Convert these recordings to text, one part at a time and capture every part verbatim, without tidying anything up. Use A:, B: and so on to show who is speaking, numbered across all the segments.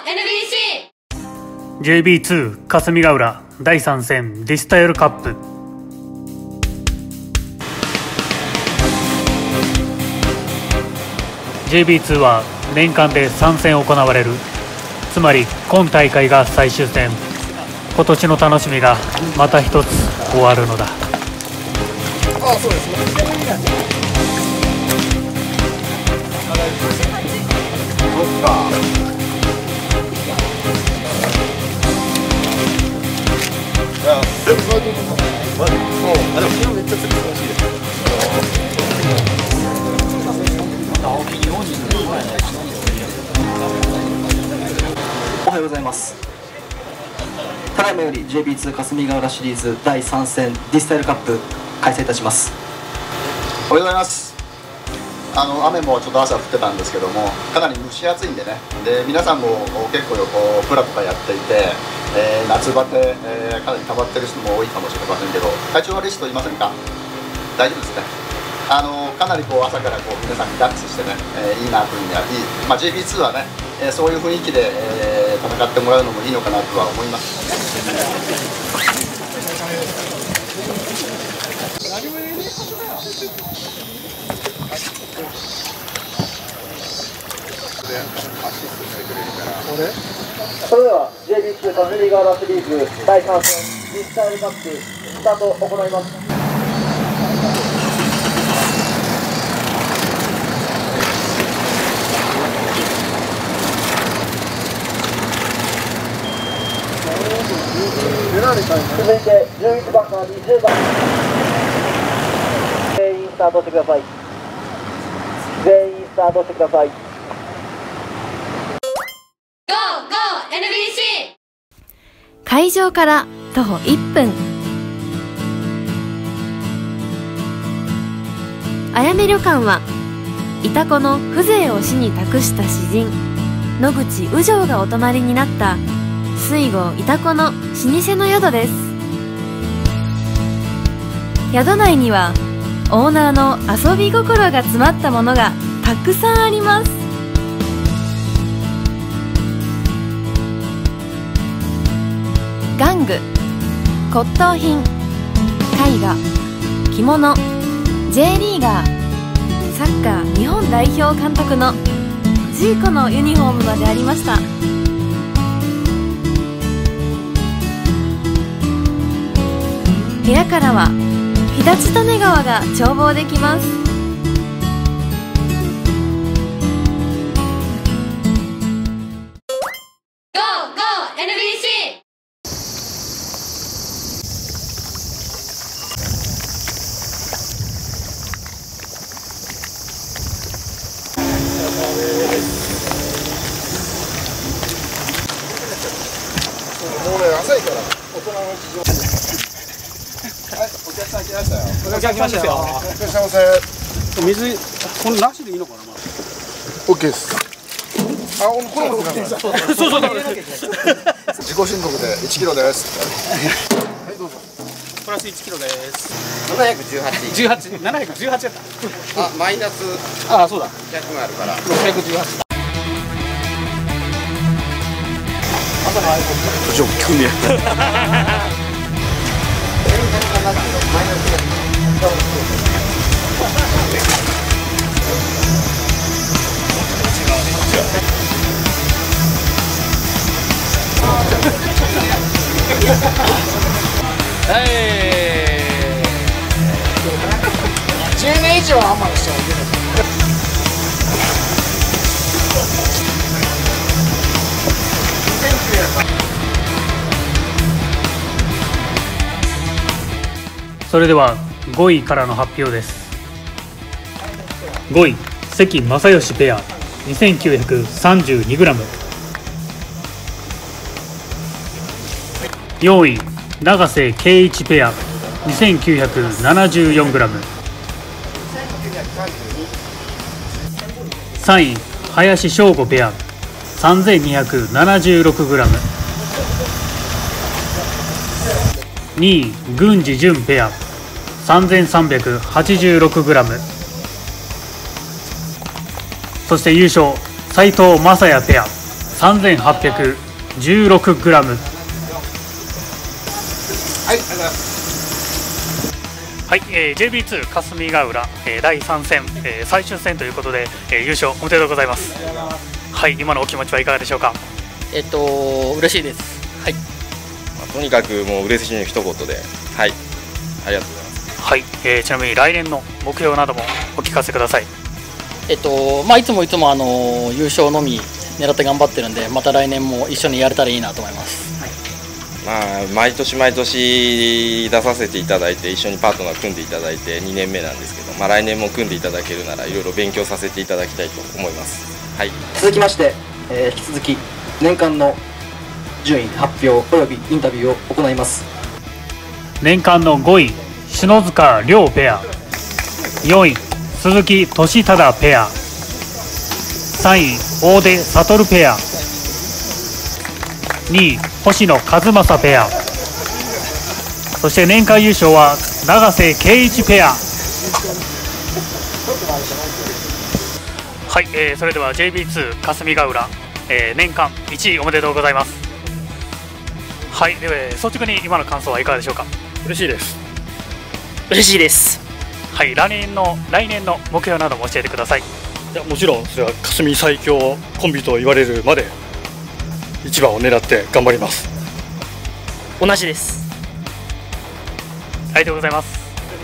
A: エヌビーシ
B: ー ジェイビーツー 霞ヶ浦だいさん戦ディスタイルカップ。ジェイビーツー は年間でさん戦行われる。つまり今大会が最終戦。今年の楽しみがまた一つ終わるのだ。
C: ああ、そうですね。そっか。いや、そういうこともまず、そう、あ、でも昨日めっちゃ釣り楽しいです。
D: おはようございます。ただいまより ジェイビーツー 霞ヶ浦シリーズだいさん戦ディスタイルカップ開催いたします。
C: おはようございます。あの雨もちょっと朝降ってたんですけども、かなり蒸し暑いんでね。で、皆さんも結構こうプラとかやっていて、えー、夏バテ、えー、かなり溜まってる人も多いかもしれませんけど、体調悪い人いませんか？大丈夫ですね。あのかなりこう朝からこう皆さんリラックスしてね、えー、いいなというのはいい、まあ、ジェイビーツー はね、えー、そういう雰囲気で、えー、戦ってもらうのもいいのかなとは思います。
D: それでは ジェイビーツー 霞ヶ浦シリーズだいさん戦ディスタイルカップスタートを行います。続いてじゅういちばんからにじゅうばん、全員スタートしてください。全員スタートしてください。
A: ゴーゴー エヌビーシー。
E: 会場から徒歩いっぷん、あやめ旅館はイタコの風情を死に託した詩人野口雨情がお泊まりになった水郷イタコの老舗の宿です。宿内にはオーナーの遊び心が詰まったものがたくさんあります。玩具、骨董品、絵画、着物、J リーガー、サッカー日本代表監督のジーコのユニフォームまでありました。部屋からは飛騨利根川が眺望できます。
A: ゴーゴー エヌビーシー。
C: もうね、浅いから大人の事情で。はい、お客さん来ましたよ。
F: お客さん来ましたよ。
C: いらっしゃいませ。
F: 水、このなしでいいのかな。
C: オッケーです。あ、これも
F: そうそうだ。
C: 自己申告でいちキロです。はい、どうぞ。
F: プラスいちキロです。
G: ななひゃくじゅうはち。
F: 十八、七百十八やった。
G: あ、マイナス
F: ああ、そうだ。
G: ひゃくがあるから。
F: 六百十八。
C: ジョッキ組や。
F: はい。
C: じゅうねん以上はあんまりしてはいけない。
B: それではごいからの発表です。ごい、関正義ペア にせんきゅうひゃくさんじゅうにグラム。 よんい、永瀬圭一ペア にせんきゅうひゃくななじゅうよんグラム。 さんい、林翔吾ペア さんぜんにひゃくななじゅうろくグラム。 にい、郡司潤ペア さんぜんさんびゃくはちじゅうろくグラム。 そして優勝、斉藤雅也ペアさんぜんはっぴゃくじゅうろくグラム。
C: はい、ありがとうございます。
B: はい、えー、ジェイビーツー 霞ヶ浦、えー、だいさん戦、えー、最終戦ということで、えー、優勝おめでとうございます。はい、今のお気持ちはいかがでしょうか。
G: えっと嬉しいです。はい、
H: まあ、とにかくもう嬉しいの一言で、はい、ありがとうございます。
B: はい、えー、ちなみに来年の目標などもお聞かせください。
G: えっとまあいつもいつもあの優勝のみ狙って頑張ってるんで、また来年も一緒にやれたらいいなと思います。
H: まあ、毎年毎年出させていただいて一緒にパートナー組んでいただいてにねんめなんですけど、まあ、来年も組んでいただけるならいろいろ勉強させていただきたいと思います。はい、
D: 続きまして、えー引き続き年間の順位発表およびインタビューを行います。
B: 年間のごい篠塚亮ペア、よんい鈴木俊忠ペア、さんい大出悟ペア、にい星野和正ペア、そして年間優勝は永瀬圭一ペア。はい、えー、それでは ジェイビーツー 霞ヶ浦、えー、年間いちいおめでとうございます。はい、では率直に今の感想はいかがでしょうか。
F: 嬉しいです。
G: 嬉しいです。
B: はい、来年の来年の目標なども教えてください。
F: いや、もちろんそれは霞最強コンビと言われるまで一番を狙って頑張ります。
G: 同じです。
B: ありがとうございます。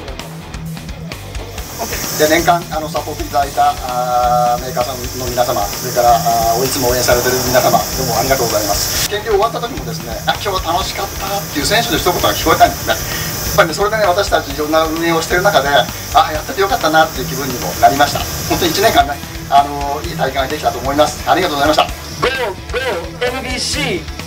C: で年間あのサポートいただいたあーメーカーさんの皆様、それからあーいつも応援されている皆様、どうもありがとうございます。減量終わった時もですね、あ今日は楽しかったっていう選手の一言が聞こえたんですね。やっぱりね、それでね、私たちいろんな運営をしている中で、あやっててよかったなっていう気分にもなりました。本当にいちねんかんね、あのーいい大会ができたと思います。ありがとうございました。
D: ゴーゴー エヌビーシー